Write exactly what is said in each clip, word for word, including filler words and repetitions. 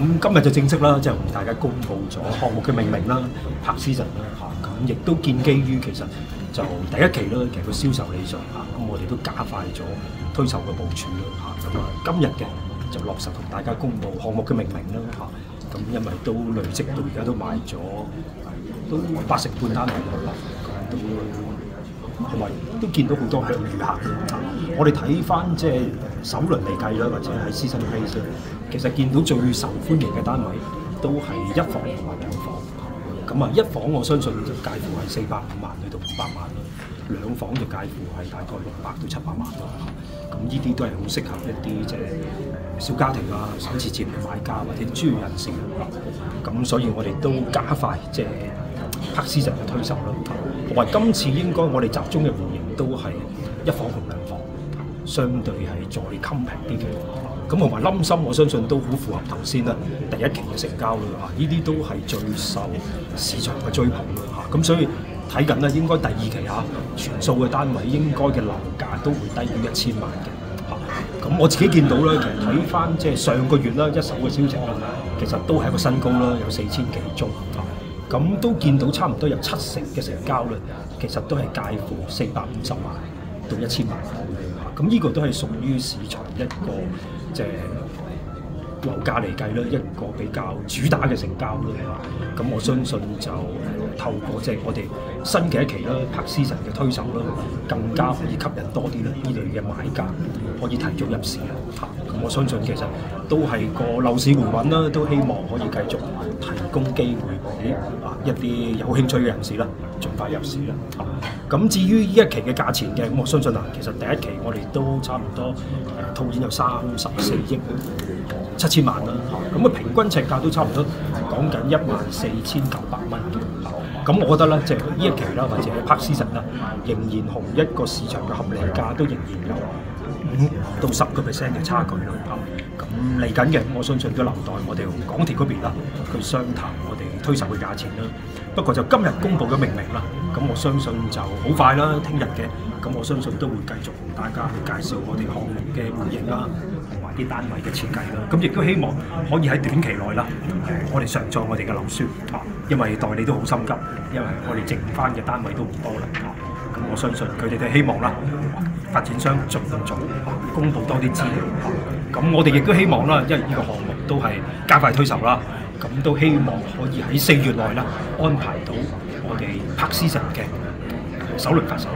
咁今日就正式啦，就同大家公布咗項目嘅命名啦、Park Season 啦嚇，咁亦都建基於其實就第一期啦，其實個銷售理想嚇，咁我哋都加快咗推售嘅部署啦嚇，咁啊今日嘅就落實同大家公布項目嘅命名啦嚇，咁因為都累積到而家都賣咗都八成半單位啦，咁都同埋都見到好多嘅旅客。我哋睇翻即係首輪嚟計啦，或者係 Season Place 啦，其實見到最受歡迎嘅單位都係一房同埋兩房。咁啊，一房我相信就介乎係四百五萬去到五百萬啦，兩房就介乎係大概六百到七百萬啦。咁呢啲都係好適合一啲即係小家庭啊、首次置業嘅買家或者專業人士啦。咁所以我哋都加快即係Park Season嘅推售啦。同埋今次應該我哋集中嘅戶型都係一房同兩房，相對係再襟平啲嘅。咁同埋冧心，我相信都好符合頭先啦第一期嘅成交啦嚇，呢啲都係最受市場嘅追捧啦嚇。咁所以睇緊咧，應該第二期嚇全數嘅單位應該嘅樓價都會低於一千萬嘅嚇。咁我自己見到咧，其實睇翻即係上個月啦一手嘅銷情啦，其實都係一個新高啦，有四千幾宗嚇。咁都見到差唔多有七成嘅成交咧，其實都係介乎四百五十萬到一千萬港嘅嚇。咁呢個都係屬於市場一個即係樓價嚟計咧，一個比較主打嘅成交啦。咁我相信就透過即係我哋新嘅一期啦，Park Season嘅推手啦，更加可以吸引多啲咧呢類嘅買家可以提早入市啦。咁我相信其實都係個樓市回穩啦，都希望可以繼續提供機會俾啊一啲有興趣嘅人士啦，盡快入市啦。咁至於呢一期嘅價錢嘅，咁我相信啊，其實第一期我哋都差唔多誒套現有三十四億七千萬啦。咁啊平均尺價都差唔多講緊一萬四千九百蚊嘅。咁我覺得咧，即係呢一期啦，或者 Park Season 啦，仍然同一個市場嘅合理價都仍然有五到十個 percent 嘅差距啦。咁嚟緊嘅，我相信都留待我哋同港鐵嗰邊啦，去商談我哋推售嘅價錢啦。不過就今日公布嘅命名啦，咁我相信就好快啦，聽日嘅，咁我相信都會繼續同大家去介紹我哋項目嘅戶型啦，同埋啲單位嘅設計啦。咁亦都希望可以喺短期內啦，我哋上載我哋嘅樓書啊，因為代理都好心急，因為我哋剩翻嘅單位都唔多啦。咁我相信佢哋都希望啦，發展商盡早公布多啲資料。咁我哋亦都希望啦，因為呢個項目都係加快推售啦。咁都希望可以喺四月內啦安排到我哋Park Season嘅首輪發售。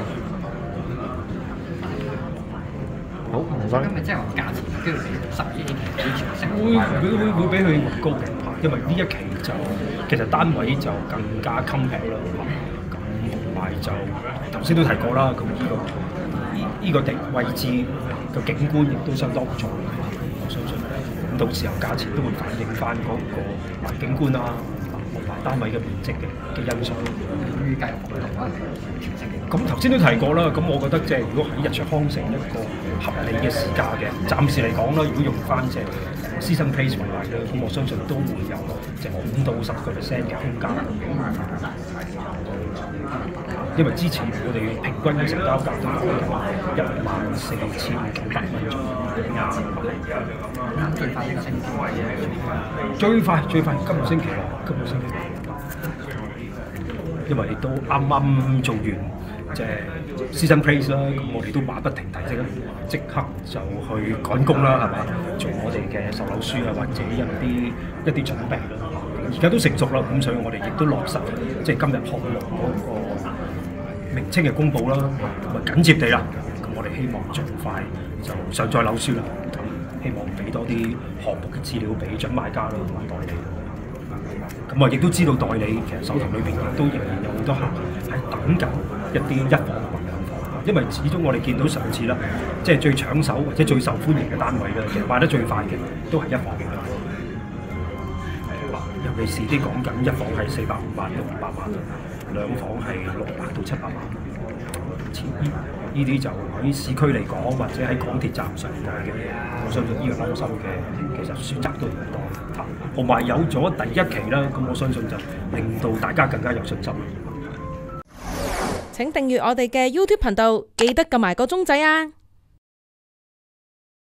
好，唔該。 今日即係話價錢都要十二期之前會會會會比佢高嘅，因為呢一期就其實單位就更加襟平啦。咁同埋就頭先都提過啦，咁呢個呢呢個地位置嘅景觀亦都相當唔錯。我相信。到時候價錢都會反映翻嗰個環境觀啦，同埋單位嘅面積嘅嘅因素。 預計可能全成嘅。 咁頭先都提過啦，咁我覺得即係如果喺日出康城一個合理嘅市價嘅，暫時嚟講啦，如果用翻即係 Season Place 為例啦，咁我相信都會有即係五到十個 percent 嘅空間。因為之前我哋平均嘅成交價都講緊一萬四千九百蚊左右。 最快呢個星期， 最快最快今個星期啦，今個星期，因為都啱啱做完即係 Season Place 啦，咁我哋都馬不停蹄即刻即刻就去趕工啦，係嘛？做我哋嘅售樓書啊，或者一啲一啲準備啦。而家都成熟啦，咁所以我哋亦都落實即係今日項目嗰個名稱嘅公佈啦，咁啊緊接地啦，咁我哋希望盡快就上載樓書啦，希望俾多啲項目嘅資料俾準買家啦同埋代理。咁啊，亦都知道代理其實手頭裏邊亦都仍然有好多客係等緊一啲一房或兩房，因為始終我哋見到上次啦，即係最搶手或者最受歡迎嘅單位啦，其實賣得最快嘅都係一房嘅。尤其是啲講緊一房係四百五萬到五百萬，兩房係六百到七百萬。呢呢啲就喺市區嚟講，或者喺港鐵站上講嘅，我相信呢個樓收嘅其實選擇都唔多。同埋有咗第一期啦，咁我相信就令到大家更加有信心。 請訂閱我哋嘅 YouTube 頻道，記得撳埋個鐘仔啊！